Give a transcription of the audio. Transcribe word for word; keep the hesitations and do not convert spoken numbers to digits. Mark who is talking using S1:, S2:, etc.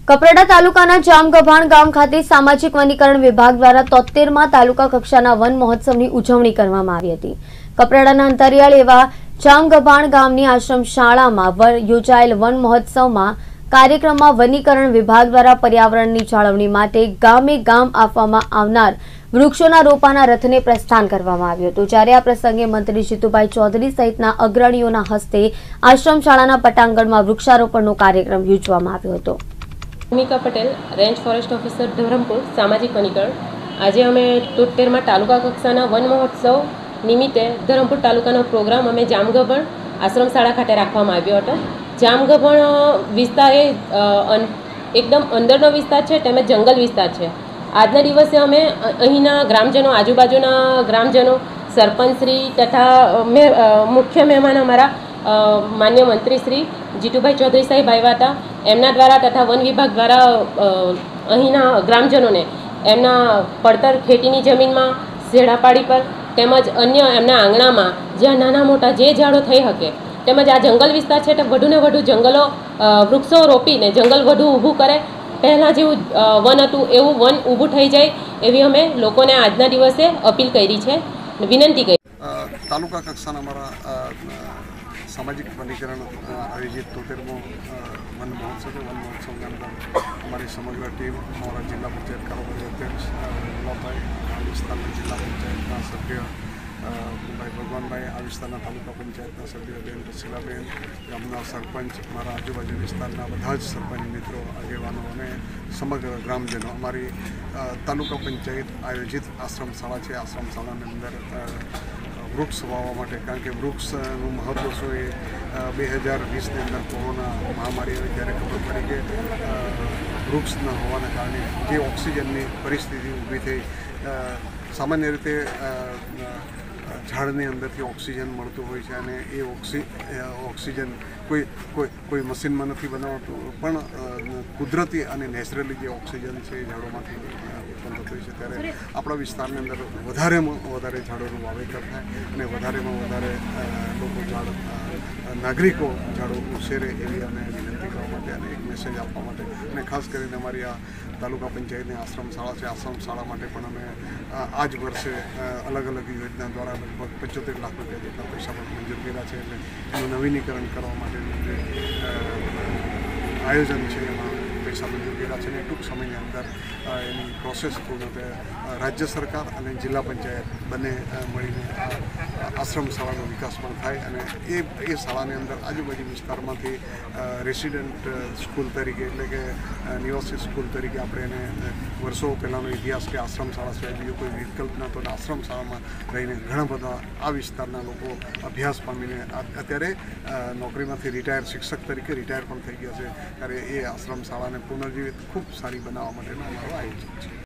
S1: કપરાડા તાલુકાના જામગભાણ ગામ ખાતે સામાજિક વનીકરણ વિભાગ દ્વારા તોતેરમાં તાલુકા કક્ષાના વન મહોત્સવની ઉજવણી કરવામાં આવી હતી। કપરાડાના અંતરિયાળ એવા જામગભાણ ગામની આશ્રમ શાળામાં યોજાયેલ વન મહોત્સવમાં કાર્યક્રમમાં વનીકરણ વિભાગ દ્વારા પર્યાવરણની જાળવણી માટે ગામે ગામ આપવામાં આવનાર વૃક્ષોના રોપાના રથને પ્રસ્થાન કરવામાં આવ્યું હતું। જ્યારે આ પ્રસંગે મંત્રી જીતુભાઈ ચૌધરી સહિતના અગ્રણીઓના હસ્તે આશ્રમ શાળાના પટાંગણમાં વૃક્ષારોપણનો કાર્યક્રમ યોજવામાં આવ્યો હતો।
S2: Bhumika Patel, range forest officer Dharampur, सामाजिक वनीकरण। आज अमे तोतेर में तालुका कक्षाना वन महोत्सव निमित्ते धरमपुर तालुकानो प्रोग्राम अमे जामगभाण आश्रम शाळा खाते राखवामां आव्यो हतो। जामगभाण विस्तार ए एकदम अंदरनो विस्तार छे, तेमज जंगल विस्तार छे। आजना दिवसे अमे अहींना ग्रामजनों, आजूबाजूना ग्रामजनों, सरपंचश्री तथा मुख्य मेहमान अमारा मान्य मंत्री श्री जीतुभाई चौधरी साहेब आव्या हता। एमना द्वारा तथा वन विभाग द्वारा अहींना ग्रामजनों ने एमना पड़तर खेतीनी जमीन में शेड़ापाड़ी पर तेमज अन्य एमना आंगणा में ज्यां नाना मोटा जे झाड़ो थई शके तेमज आ जंगल विस्तार छे तो वधु ने वधु जंगलों वृक्षो रोपीने जंगल वधु ऊभुं करे, पहला जेवुं वन हतुं एवुं वन ऊभुं थई जाय एवी अमे लोकोने आजना दिवसे अपील करी छे, विनंती करी।
S3: तालुका कक्षाना अमारा सामाजिक वनीकरण आयोजित तोतेरमो वन महोत्सव वन महोत्सव के अंदर हमारी समग्र टीम हमारा जिला पंचायत कारोबारी अध्यक्ष गुलाबभाई, आ विस्तार जिला पंचायत सभ्य भाई भगवान भाई, आ विस्तार तालुका पंचायत सभ्य बेन रसीलाबेन, गामना सरपंच, अमरा आजूबाजू विस्तार बधा ज सरपंच मित्रों, आगेवानों और समग्र ग्रामजनों अमारी तालुका पंचायत आयोजित आश्रम शाला है। आश्रम शाला अंदर वृक्ष वावा माटे, कारण के वृक्षनु महत्व शू ए बे हज़ार वीस ने अंदर कोरोना महामारी आई त्यारे खबर पड़ी कि वृक्ष न होवाना कारणे जे ऑक्सिजननी परिस्थिति ऊभी थई। सामान्य रीते झाड़नी अंदरथी ऑक्सिजन मळतुं होय छे अने ए ऑक्सी ऑक्सिजन कोई कोई कोई मशीन में नहीं बनावतुं पण कुदरती अने नेचरली जे ऑक्सिजन है झाड़ोमांथी उत्पन्न थतो होय छे। त्यारे आपणा विस्तारनी अंदर वधारेमां वधारे झाड़ोनुं वावेतर थाय अने वधारेमां वधारे लोको झाड़ नागरिको झाड़ो उछेरे एवी अमे विनंती करवा माटे अने एक मेसेज आपवा माटे अने खास करीने अमारी आ तालुका पंचायतनी आश्रम शाला है। आश्रम शाला माटे पण अमे आज वर्षे अलग अलग योजना द्वारा लगभग पचोतेर लाख रुपया जेटला पैसा पण मंजूर कर्या छे। एटले एनुं नवीनीकरण करवा माटेनुं जे आयोजन है एमां पैसा मंजूर कर्या छे अने टूंक समयनी अंदर एनी प्रोसेस पूर्ण राज्य सरकार और जिला पंचायत बने मळीने आश्रम शाळानो विकास पण थाय अने ए ए शाळानी अंदर आजूबाजू विस्तारमांथी रेसिडेंट स्कूल तरीके एटले के निवासी स्कूल तरीके आपणे एने वर्षो पहेलानो इतिहास के आश्रम शाळा सिवाय बीजो कोई विकल्प नहोतो। आश्रम शाळामां रहीने घणा बधा आ विस्ताરના લોકો અભ્યાસ પામીને અત્યારે નોકરીમાંથી રિટાયર શિક્ષક તરીકે રિટાયર પણ થઈ ગયા છે, ત્યારે એ આશ્રમ શાળાને પુનર્જીવિત ખૂબ સારી બનાવવા માટેનો અમારો આયોજન છે।